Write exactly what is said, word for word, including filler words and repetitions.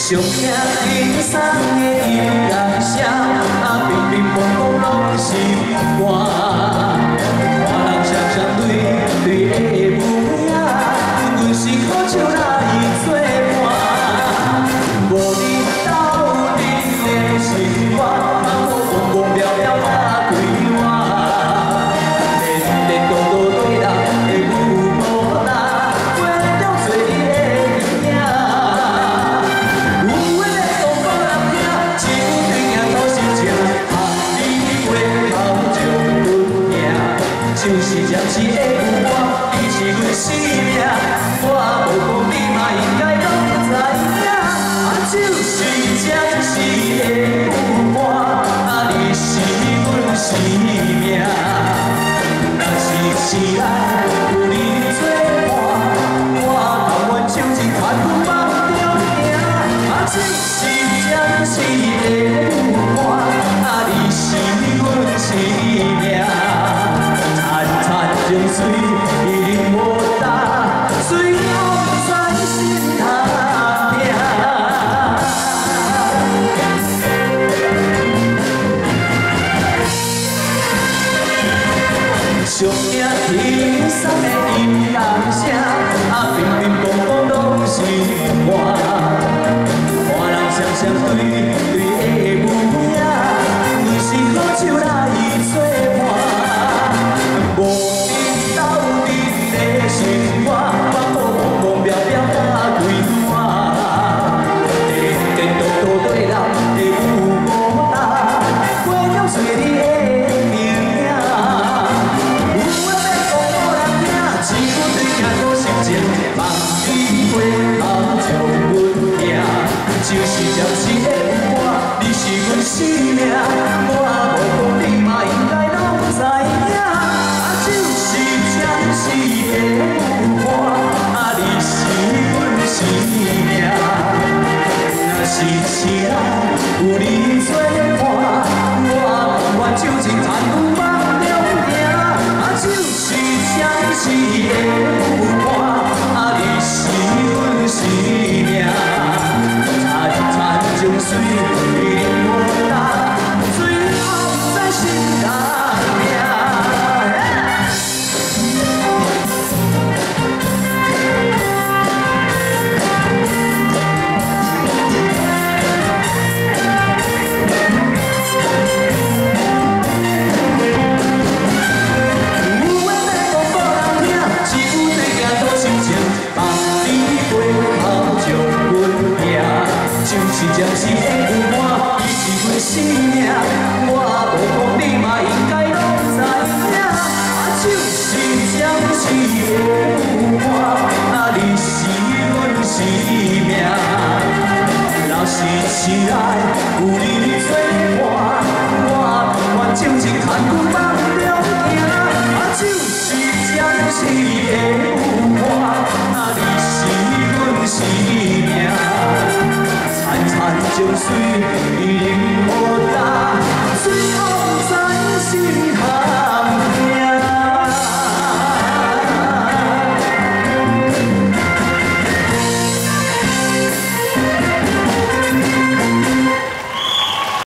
上听轻松的音乐声，啊，乒乒乓乓拢是歌。看人双双对对的舞影，阮是好笑来作伴。无你斗阵的生活，啊，我蹦蹦跳跳打规划。颠颠倒倒对人的舞步啦，过了做你的影。 就是暂时的有我，你是阮生命，我无讲你嘛应该拢知影。啊，就是暂时的有我，啊，你是阮生命。若是是爱有你作伴，我甘愿手真看阮梦中行。啊，就是暂时的有我，啊，你是阮生命。 情水已经无答，随风在心头听。上听轻松的音乐声，啊，乒乒乓乓拢是歌。看人双双对对的舞影，阮是好笑来作伴。无 生活，我蹦蹦跳跳打规划，颠颠倒倒对人的舞步啦，过了做你的影。有话要讲予人听，只顾对镜顾心情，望你回头将阮行。就是暂时的有我，你是阮生命，我无讲你嘛应该拢知影。啊，就是暂时的。 生命，若是是爱有你作伴，我甘愿手真牵阮梦中行。啊，就是暂时的有我，啊，你是阮生命。潺潺江水已经无答，随风在心头鸣。 是暂时的有我，你是阮生命，我无讲你嘛应该拢知影。啊，就是暂时的有我，啊，你是阮生命。若是是爱有你作伴，我甘愿手真牵阮梦。